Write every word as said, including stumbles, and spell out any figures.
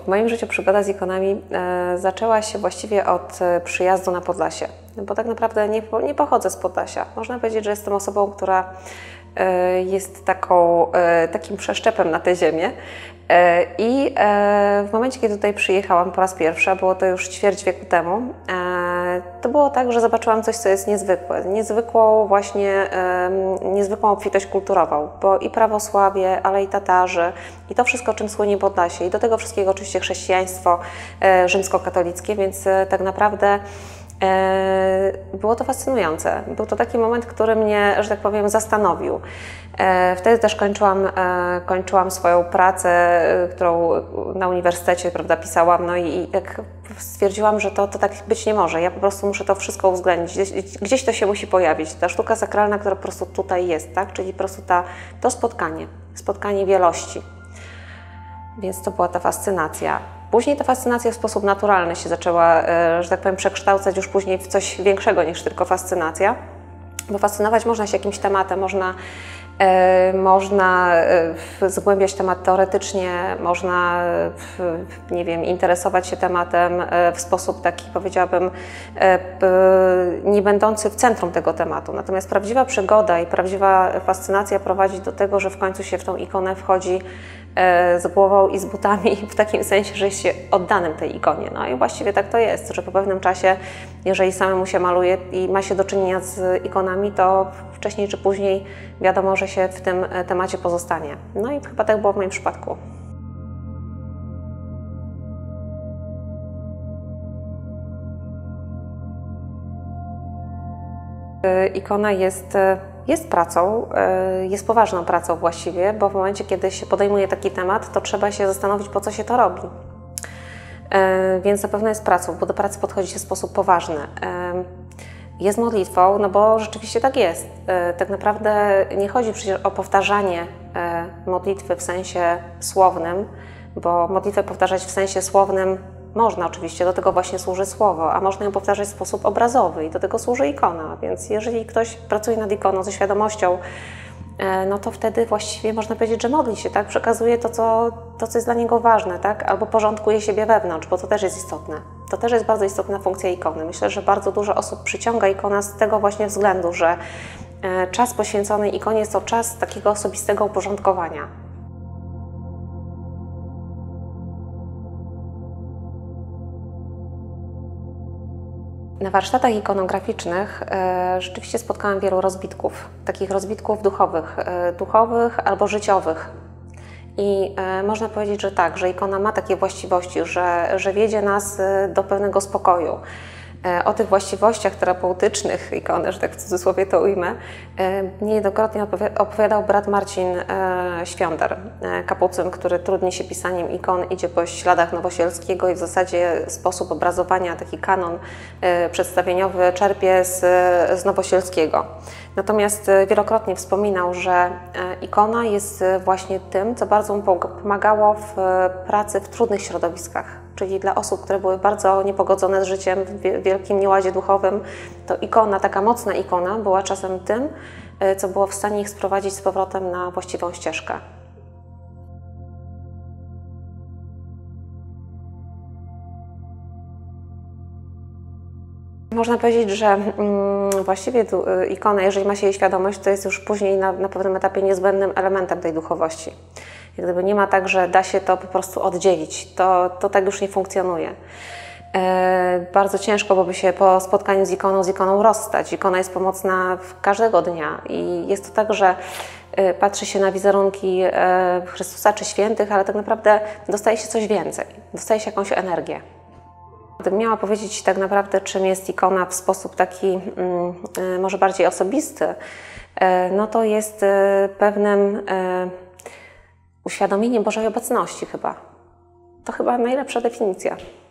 W moim życiu przygoda z ikonami e, zaczęła się właściwie od e, przyjazdu na Podlasie, bo tak naprawdę nie, nie pochodzę z Podlasia. Można powiedzieć, że jestem osobą, która e, jest taką, e, takim przeszczepem na tę ziemię e, i e, w momencie, kiedy tutaj przyjechałam po raz pierwszy, było to już ćwierć wieku temu, e, to było tak, że zobaczyłam coś, co jest niezwykłe, niezwykłą właśnie, e, niezwykłą obfitość kulturową, bo i prawosławie, ale i Tatarzy, i to wszystko, czym słynie Podlasie, i do tego wszystkiego oczywiście chrześcijaństwo e, rzymskokatolickie, więc e, tak naprawdę e, było to fascynujące. Był to taki moment, który mnie, że tak powiem, zastanowił. E, wtedy też kończyłam, e, kończyłam swoją pracę, e, którą na uniwersytecie, prawda, pisałam, no i, i tak stwierdziłam, że to, to tak być nie może. Ja po prostu muszę to wszystko uwzględnić. Gdzieś, gdzieś to się musi pojawić. Ta sztuka sakralna, która po prostu tutaj jest, tak? Czyli po prostu ta, to spotkanie, spotkanie wielości. Więc to była ta fascynacja. Później ta fascynacja w sposób naturalny się zaczęła, że tak powiem, przekształcać już później w coś większego niż tylko fascynacja. Bo fascynować można się jakimś tematem, można, e, można zgłębiać temat teoretycznie, można, nie wiem, interesować się tematem w sposób taki, powiedziałabym, e, nie będący w centrum tego tematu. Natomiast prawdziwa przygoda i prawdziwa fascynacja prowadzi do tego, że w końcu się w tą ikonę wchodzi z głową i z butami, w takim sensie, że jest się oddanym tej ikonie. No i właściwie tak to jest, że po pewnym czasie, jeżeli samemu się maluje i ma się do czynienia z ikonami, to wcześniej czy później wiadomo, że się w tym temacie pozostanie. No i chyba tak było w moim przypadku. Ikona jest, jest pracą, jest poważną pracą właściwie, bo w momencie, kiedy się podejmuje taki temat, to trzeba się zastanowić, po co się to robi. Więc na pewno jest pracą, bo do pracy podchodzi się w sposób poważny. Jest modlitwą, no bo rzeczywiście tak jest. Tak naprawdę nie chodzi przecież o powtarzanie modlitwy w sensie słownym, bo modlitwę powtarzać w sensie słownym można oczywiście, do tego właśnie służy słowo, a można ją powtarzać w sposób obrazowy i do tego służy ikona. Więc jeżeli ktoś pracuje nad ikoną ze świadomością, no to wtedy właściwie można powiedzieć, że modli się, tak? Przekazuje to, co, to, co jest dla niego ważne, tak? Albo porządkuje siebie wewnątrz, bo to też jest istotne. To też jest bardzo istotna funkcja ikony. Myślę, że bardzo dużo osób przyciąga ikona z tego właśnie względu, że czas poświęcony ikonie jest to czas takiego osobistego uporządkowania. Na warsztatach ikonograficznych e, rzeczywiście spotkałam wielu rozbitków, takich rozbitków duchowych, e, duchowych albo życiowych. I e, można powiedzieć, że tak, że ikona ma takie właściwości, że, że wiedzie nas do pewnego spokoju. E, o tych właściwościach terapeutycznych ikony, że tak w cudzysłowie to ujmę, e, niejednokrotnie opowiadał brat Marcin e, Świądar, e, kapucyn, który trudni się pisaniem ikon, idzie po śladach Nowosielskiego i w zasadzie sposób obrazowania, taki kanon e, przedstawieniowy czerpie z, z Nowosielskiego. Natomiast wielokrotnie wspominał, że e, ikona jest właśnie tym, co bardzo mu pomagało w pracy w trudnych środowiskach. Czyli dla osób, które były bardzo niepogodzone z życiem w wielkim nieładzie duchowym, to ikona, taka mocna ikona była czasem tym, co było w stanie ich sprowadzić z powrotem na właściwą ścieżkę. Można powiedzieć, że mm, właściwie tu, y, ikona, jeżeli ma się jej świadomość, to jest już później na, na pewnym etapie niezbędnym elementem tej duchowości. Jak gdyby nie ma tak, że da się to po prostu oddzielić, to, to tak już nie funkcjonuje. E, bardzo ciężko byłoby się po spotkaniu z ikoną, z ikoną rozstać. Ikona jest pomocna każdego dnia i jest to tak, że e, patrzy się na wizerunki e, Chrystusa czy świętych, ale tak naprawdę dostaje się coś więcej, dostaje się jakąś energię. Gdybym miała powiedzieć tak naprawdę, czym jest ikona w sposób taki mm, e, może bardziej osobisty, e, no to jest e, pewnym e, uświadomienie Bożej obecności chyba. To chyba najlepsza definicja.